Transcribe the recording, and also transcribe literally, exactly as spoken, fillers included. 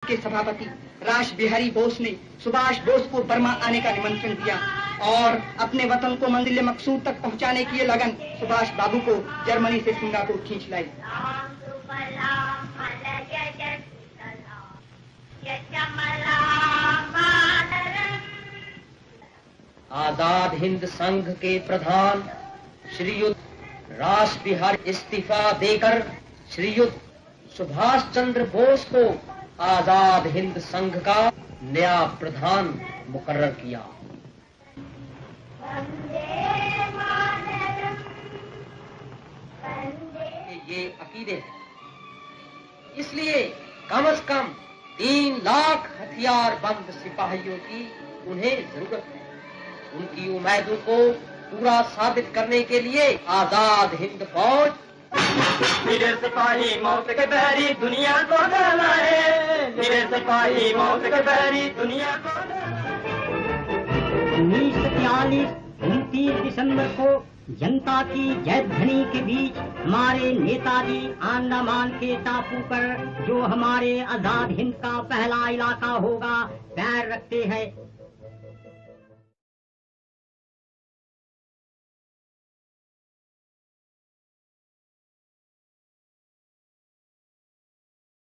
के सभापति रास बिहारी बोस ने सुभाष बोस को बर्मा आने का निमंत्रण दिया और अपने वतन को मंजिल मकसूद तक पहुंचाने की ये लगन सुभाष बाबू को जर्मनी से सिंगापुर खींच लाई। आजाद हिंद संघ के प्रधान श्रीयुत रास बिहारी इस्तीफा देकर श्रीयुत सुभाष चंद्र बोस को आजाद हिंद संघ का नया प्रधान मुकर्रर किया। ये अकीदे हैं, इसलिए कम से कम तीन लाख हथियार बंद सिपाहियों की उन्हें जरूरत है। उनकी उम्मीदों को पूरा साबित करने के लिए आजाद हिंद फौज मेरे सिपाही मौत के बैरी दुनिया को डराना है, मेरे सिपाही मौत के बैरी दुनिया को। उन्नीस सौ बयालीस उनतीस दिसंबर को जनता की जयध्वनि के बीच हमारे नेताजी अंडमान के टापू पर जो हमारे आजाद हिंद का पहला इलाका होगा पैर रखते हैं।